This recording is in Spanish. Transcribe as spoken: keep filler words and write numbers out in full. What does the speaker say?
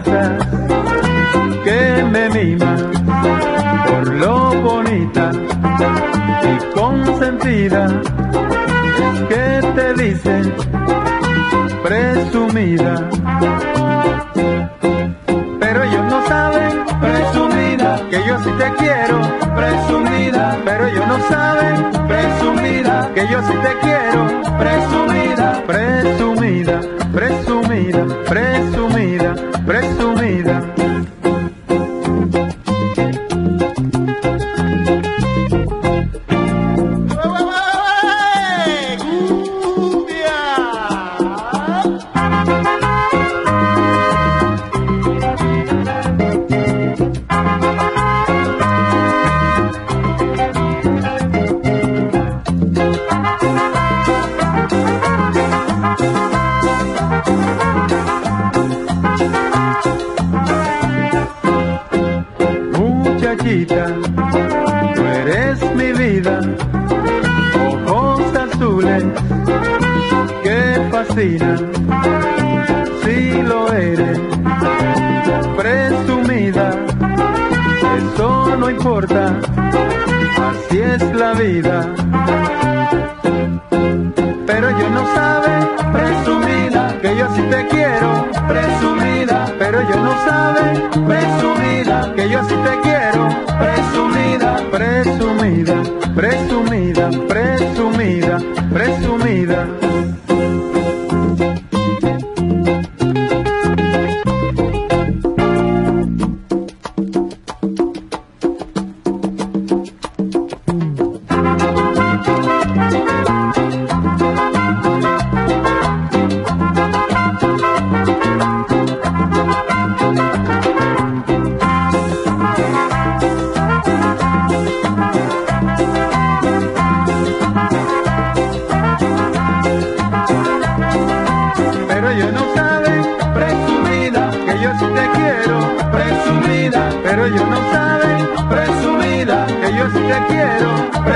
cosas que me miman por lo bonita y consentida, es que te dicen presumida. Pero ellos no saben, presumida, que yo sí te quiero, presumida. Pero ellos no saben, presumida, que yo sí te quiero, presumida, presumida, presumida, presumida, presumida. Muchachita, tú eres mi vida, ojos azules que fascinan, si lo eres, presumida, eso no importa, así es la vida. Pero ellos no saben, presumida, que yo sí te quiero, presumida. Pero ellos no saben, presumida, que yo sí te quiero, presumida, presumida, presumida, presumida, presumida. Pero ellos no saben, presumida, que yo sí te quiero, presumida. Pero ellos no saben, presumida, que yo sí te quiero, presumida.